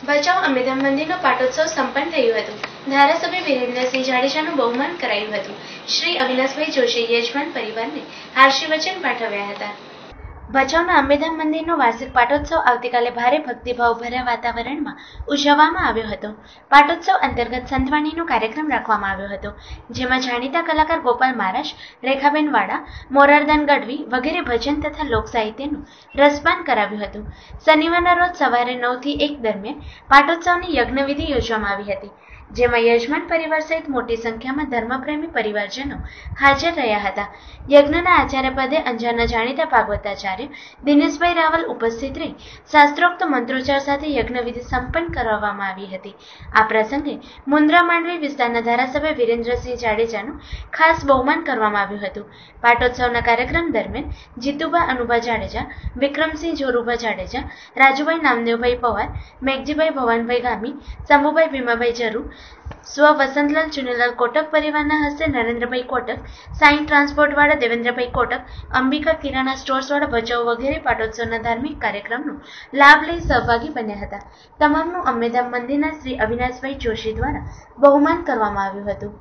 ભચાઉ અંબેધામ મંદિરનો પાટોત્સવ સંપન્ન થયું હતું। ધારાસભ્ય વિરેન્દ્રસિંહ જાડેજાનું બહુમાન કરાયું હતું। શ્રી અવિનાશભાઈ જોશી યજમાન પરિવારને આશીર્વચન પાઠવ્યા હતા। ભચાઉના અંબેધામ મંદિરનો વાર્ષિક પાટોત્સવ આવતીકાલે ભારે ભક્તિભાવ ભર્યા વાતાવરણમાં ઉજવવામાં આવ્યો હતો। પાટોત્સવ અંતર્ગત સંતવાણીનો કાર્યક્રમ રાખવામાં આવ્યો હતો, જેમાં જાણીતા કલાકાર ગોપાલ મહારાજ, રેખાબેન વાડા, મોરારદાન ગઢવી વગેરે ભજન તથા લોક સાહિત્યનું રસપાન કરાવ્યું હતું। શનિવારના રોજ સવારે 9 થી 1 દરમિયાન પાટોત્સવની યજ્ઞવિધિ યોજવામાં આવી હતી, જેમાં યજમાન પરિવાર સહિત મોટી સંખ્યામાં ધર્મપ્રેમી પરિવારજનો હાજર રહ્યા હતા। યજ્ઞના આચાર્ય પદે અંજારના જાણીતા ભાગવતાચાર્ય દિનેશભાઈ રાવલ ઉપસ્થિત રહી શાસ્ત્રોક્ત મંત્રોચ્ચાર સાથે યજ્ઞવિધિ સંપન્ન કરવામાં આવી હતી। આ પ્રસંગે મુન્દ્રા માંડવી વિસ્તારના ધારાસભ્ય વિરેન્દ્રસિંહ જાડેજાનું ખાસ બહુમાન કરવામાં આવ્યું હતું। પાટોત્સવના કાર્યક્રમ દરમિયાન જીતુભા અનુભા જાડેજા, વિક્રમસિંહ જોરુભા જાડેજા, રાજુભાઈ નામદેવભાઈ પવાર, મેઘજીભાઈ ભવાનભાઈ ગામી, શંભુભાઈ ભીમાભાઈ જરૂ, સ્વ વસંતલાલ ચુનીલાલ કોટક પરિવારના હસ્તે નરેન્દ્રભાઈ કોટક, સાઈ ટ્રાન્સપોર્ટવાળા દેવેન્દ્રભાઈ કોટક, અંબિકા કિરાણા સ્ટોર્સવાળા ભચાઉ વગેરે પાટોત્સવના ધાર્મિક કાર્યક્રમનો લાભ લઈ સહભાગી બન્યા હતા। તમામનું અંબેધામ મંદિરના શ્રી અવિનાશભાઈ જોશી દ્વારા બહુમાન કરવામાં આવ્યું હતું।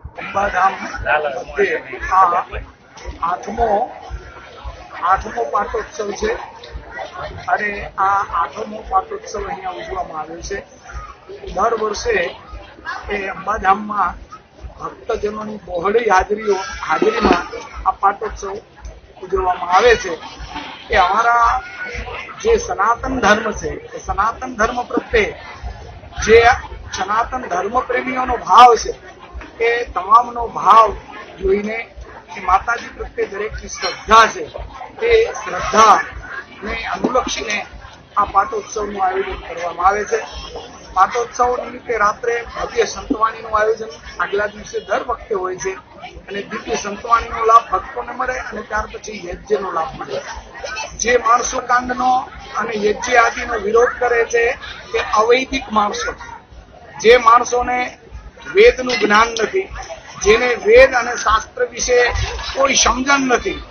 આઠમો પાટોત્સવ છે અને આ આઠમો પાટોત્સવ અહીંયા ઉજવવામાં આવ્યો છે। દર વર્ષે એ અંબાધામમાં ભક્તજનોની બહોળી હાજરીમાં આ પાટોત્સવ ઉજવવામાં આવે છે। એ અમારા જે સનાતન ધર્મ છે એ સનાતન ધર્મ પ્રત્યે જે સનાતન ધર્મ પ્રેમીઓનો ભાવ છે એ તમામનો ભાવ જોઈને કે માતાજી પ્રત્યે દરેકની શ્રદ્ધા છે એ શ્રદ્ધાને અનુલક્ષીને આ પાટોત્સવનું આયોજન કરવામાં આવે છે। પાટોત્સવ નિમિત્તે રાત્રે ભવ્ય સંતવાણીનું આયોજન આગલા દિવસે દર વખતે હોય છે અને દિવ્ય સંતવાણીનો લાભ ભક્તોને મળે અને ત્યાર પછી યજ્ઞનો લાભ મળે। જે માણસો કાંડનો અને યજ્ઞ આદિનો વિરોધ કરે છે તે અવૈદિક માણસો, જે માણસોને વેદનું જ્ઞાન નથી, જેને વેદ અને શાસ્ત્ર વિશે કોઈ સમજણ નથી,